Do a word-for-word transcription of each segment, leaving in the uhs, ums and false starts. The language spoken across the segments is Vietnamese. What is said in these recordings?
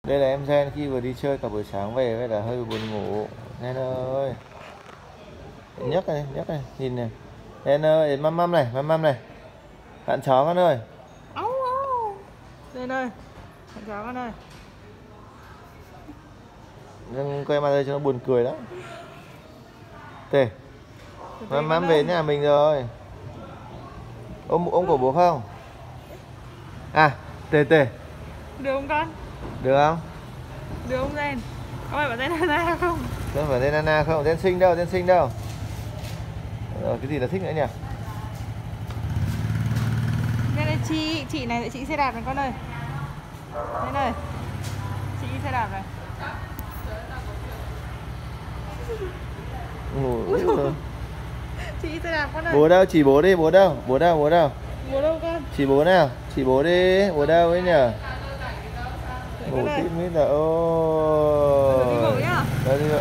Đây là em Gen khi vừa đi chơi cả buổi sáng về vậy là hơi buồn ngủ. Gen ơi, nhấc này, nhấc này, nhìn này. Gen ơi, măm măm này, măm măm này. Bạn chó con ơi. Ấu ấu. Gen ơi, bạn chó con ơi. Nhưng quay mặt đây cho nó buồn cười lắm. Tề, măm măm về nhà mình rồi. Ôm ôm cổ bố không? À, Tề Tề. Được không con? Được không? Được không Gen? Có phải bạn tên Nana không? Có phải tên Nana không? Tên Sinh đâu, tên Sinh đâu? Rồi, cái gì là thích nữa nhỉ? Đây là chị, chị này là chị xe đạp này con ơi. Đây này. Chị xe đạp này. Ngủ rồi. Chị xe đạp con ơi. Bố đâu? Chỉ bố đi, bố đâu? Bố đâu? Bố đâu? Bố đâu con? Chỉ bố nào? Chỉ bố đi, bố đâu ấy nhỉ? Ngủ tít mít là ô. Đi ngủ nhá. Đây đi. Đây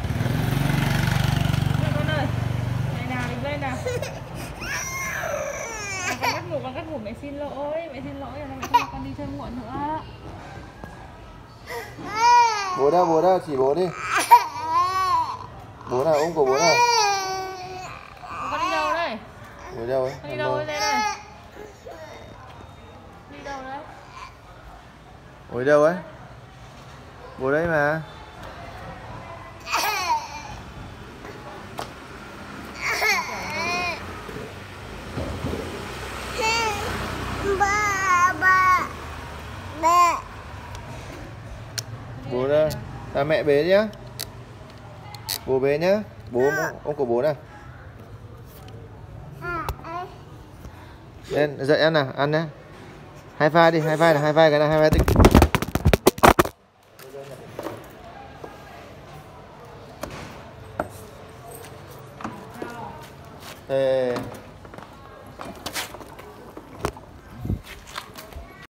con ơi. Này nào, đứng lên nào. Con cắt ngủ, con cắt ngủ, mẹ xin lỗi, mẹ xin lỗi là mẹ không cho con đi chơi muộn nữa. Bố đâu? Bố đâu? Chỉ bố đi. Bố nào? Ôm cổ bố nào? Con đi đâu đây? Bố đâu ấy? Con đi đâu đây đây? Đi đâu đấy? Bố đâu ấy? Bố đây mà. Ba ba ba. Bố đâu? À, mẹ bế nhá. Bố bế nhá. Bố ôm, ôm cổ bố nào. Lên dậy ăn nào, ăn nhá. Hai vai đi, hai vai nào, hai vai cái nào, hai vai tích. Ê.